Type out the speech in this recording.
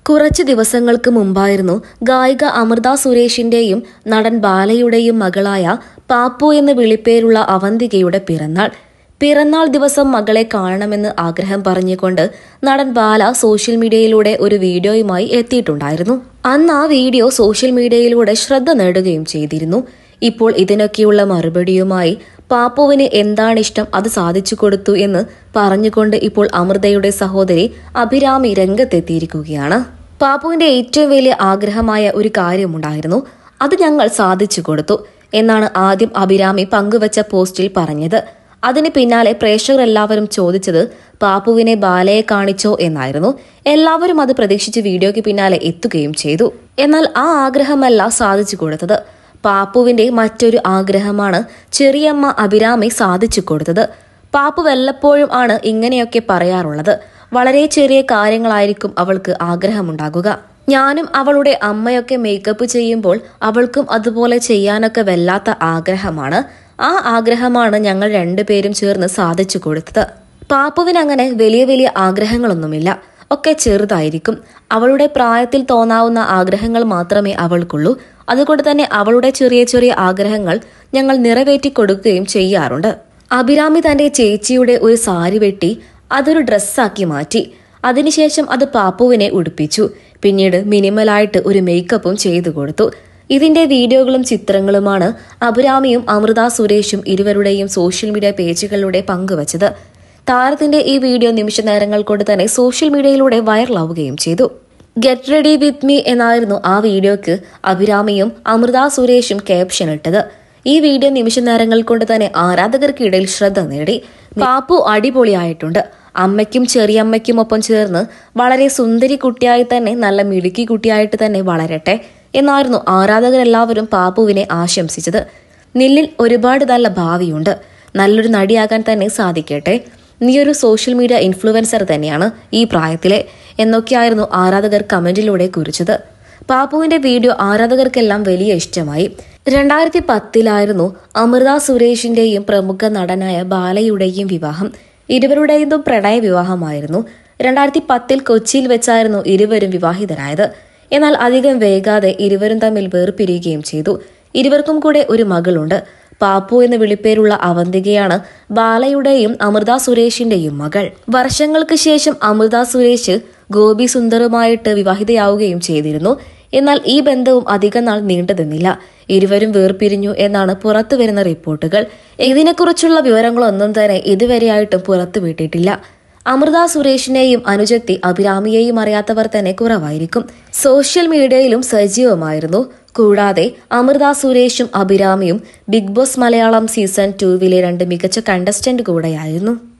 കുറച്ച് ദിവസങ്ങൾക്ക് മുമ്പായിരുന്നു ഗായിക അമൃത സുരേഷിന്റെയും നടൻ ബാലയുടെയും മകളായ പാപ്പു എന്ന് വിളിപ്പേരുള്ള അവന്തികയുടെ പിറന്നാൾ ദിവസം മകളെ കാണണമെന്ന് ആഗ്രഹം പറഞ്ഞുകൊണ്ട് നടൻ ബാല സോഷ്യൽ മീഡിയയിലൂടെ ഒരു വീഡിയോയുമായി എത്തിയിട്ടുണ്ടായിരുന്നു. അന്ന് ആ വീഡിയോ സോഷ്യൽ മീഡിയയിലൂടെ ശ്രദ്ധ നേടുകയും ചെയ്തിരുന്നു. ഇപ്പോൾ ഇതിനൊക്കെയുള്ള മറുപടിയുമായി പാപ്പുവിന് എന്താണിഷ്ടം അത് സാധിച്ചു കൊടുത്തു എന്ന് പറഞ്ഞുകൊണ്ട് ഇപ്പോൾ അമൃതയുടെ സഹോദരി അഭിരാമി രംഗത്തെത്തിയിരിക്കുകയാണ്. പാപ്പുവിന്റെ ഏറ്റവും വലിയ ആഗ്രഹമായ ഒരു കാര്യമുണ്ടായിരുന്നു, അത് ഞങ്ങൾ സാധിച്ചു കൊടുത്തു എന്നാണ് ആദ്യം അഭിരാമി പങ്കുവച്ച പോസ്റ്റിൽ പറഞ്ഞത്. അതിന് പിന്നാലെ പ്രേക്ഷകരെല്ലാവരും ചോദിച്ചത് പാപ്പുവിനെ ബാലയെ കാണിച്ചോ എന്നായിരുന്നു. എല്ലാവരും അത് പ്രതീക്ഷിച്ച് വീഡിയോയ്ക്ക് പിന്നാലെ എത്തുകയും ചെയ്തു. എന്നാൽ ആ ആഗ്രഹമല്ല സാധിച്ചു കൊടുത്തത്. പാപ്പുവിന്റെ മറ്റൊരു ആഗ്രഹമാണ് ചെറിയമ്മ അഭിരാമി സാധിച്ചു കൊടുത്തത്. പാപ്പു വല്ലപ്പോഴും ആണ് ഇങ്ങനെയൊക്കെ പറയാറുള്ളത്. വളരെ ചെറിയ കാര്യങ്ങളായിരിക്കും അവൾക്ക് ആഗ്രഹമുണ്ടാകുക. ഞാനും അവളുടെ അമ്മയൊക്കെ മേക്കപ്പ് ചെയ്യുമ്പോൾ അവൾക്കും അതുപോലെ ചെയ്യാനൊക്കെ വല്ലാത്ത ആഗ്രഹമാണ്. ആ ആഗ്രഹമാണ് ഞങ്ങൾ രണ്ടുപേരും ചേർന്ന് സാധിച്ചു കൊടുത്തത്. പാപ്പുവിന് അങ്ങനെ വലിയ വലിയ ആഗ്രഹങ്ങളൊന്നുമില്ല, ഒക്കെ ചെറുതായിരിക്കും. അവളുടെ പ്രായത്തിൽ തോന്നാവുന്ന ആഗ്രഹങ്ങൾ മാത്രമേ അവൾക്കുള്ളൂ. അതുകൊണ്ട് തന്നെ അവളുടെ ചെറിയ ചെറിയ ആഗ്രഹങ്ങൾ ഞങ്ങൾ നിറവേറ്റി കൊടുക്കുകയും ചെയ്യാറുണ്ട്. അഭിരാമി തന്റെ ചേച്ചിയുടെ ഒരു സാരി വെട്ടി അതൊരു ഡ്രസ്സാക്കി മാറ്റി. അതിനുശേഷം അത് പാപ്പുവിനെ ഉടുപ്പിച്ചു. പിന്നീട് മിനിമലായിട്ട് ഒരു മേക്കപ്പും ചെയ്തു കൊടുത്തു. ഇതിന്റെ വീഡിയോകളും ചിത്രങ്ങളുമാണ് അഭിരാമിയും അമൃത സുരേഷും ഇരുവരുടെയും സോഷ്യൽ മീഡിയ പേജുകളിലൂടെ പങ്കുവച്ചത്. താരത്തിന്റെ ഈ വീഡിയോ നിമിഷ നേരങ്ങൾ കൊണ്ട് തന്നെ സോഷ്യൽ മീഡിയയിലൂടെ വൈറലാവുകയും ചെയ്തു. ഗെറ്റ് റെഡി വിത്ത് മീ എന്നായിരുന്നു ആ വീഡിയോക്ക് അഭിരാമിയും അമൃത സുരേഷും ക്യാപ്ഷൻ ഇട്ടത്. ഈ വീഡിയോ നിമിഷ നേരങ്ങൾ കൊണ്ട് തന്നെ ആരാധകർക്കിടയിൽ ശ്രദ്ധ നേടി. പാപ്പു അടിപൊളിയായിട്ടുണ്ട്. അമ്മയ്ക്കും ചെറിയമ്മയ്ക്കും ഒപ്പം ചേർന്ന് വളരെ സുന്ദരി കുട്ടിയായി തന്നെ നല്ല മിടുക്കി കുട്ടിയായിട്ട് തന്നെ വളരട്ടെ എന്നായിരുന്നു ആരാധകരെല്ലാവരും പാപ്പുവിനെ ആശംസിച്ചത്. നില്ലിൽ ഒരുപാട് നല്ല ഭാവിയുണ്ട്, നല്ലൊരു നടിയാകാൻ തന്നെ സാധിക്കട്ടെ, നീയൊരു സോഷ്യൽ മീഡിയ ഇൻഫ്ലുവൻസർ തന്നെയാണ് ഈ പ്രായത്തിലെ എന്നൊക്കെയായിരുന്നു ആരാധകർ കമന്റിലൂടെ കുറിച്ചത്. പാപ്പുവിന്റെ വീഡിയോ ആരാധകർക്കെല്ലാം വലിയ ഇഷ്ടമായി. 2010 അമൃത സുരേഷിന്റെയും പ്രമുഖ നടനായ ബാലയുടെയും വിവാഹം. ഇരുവരുടെയും പ്രണയ വിവാഹമായിരുന്നു. 2010 കൊച്ചിയിൽ വെച്ചായിരുന്നു ഇരുവരും വിവാഹിതരായത്. എന്നാൽ അധികം വൈകാതെ ഇരുവരും തമ്മിൽ വേർപിരിയുകയും ചെയ്തു. ഇരുവർക്കും കൂടെ ഒരു മകളുണ്ട്. പാപ്പു എന്ന് വിളിപ്പേരുള്ള അവന്തികയാണ് ബാലയുടെയും അമൃത സുരേഷിന്റെയും മകൾ. വർഷങ്ങൾക്ക് ശേഷം അമൃത സുരേഷ് ഗോപി സുന്ദറുമായിട്ട് വിവാഹിതയാവുകയും ചെയ്തിരുന്നു. എന്നാൽ ഈ ബന്ധവും അധികം നാൾ നീണ്ടുനിന്നില്ല. ഇരുവരും വേർപിരിഞ്ഞു എന്നാണ് പുറത്തുവരുന്ന റിപ്പോർട്ടുകൾ. ഇതിനെക്കുറിച്ചുള്ള വിവരങ്ങളൊന്നും തന്നെ ഇതുവരെയായിട്ടും പുറത്തുവിട്ടിട്ടില്ല. അമൃത സുരേഷിനെയും അനുജത്തി അഭിരാമിയെയും അറിയാത്തവർ തന്നെ കുറവായിരിക്കും. സോഷ്യൽ മീഡിയയിലും സജീവമായിരുന്നു. കൂടാതെ അമൃത സുരേഷും അഭിരാമിയും ബിഗ് ബോസ് മലയാളം സീസൺ 2 2 മികച്ച കണ്ടസ്റ്റന്റ് കൂടെയായിരുന്നു.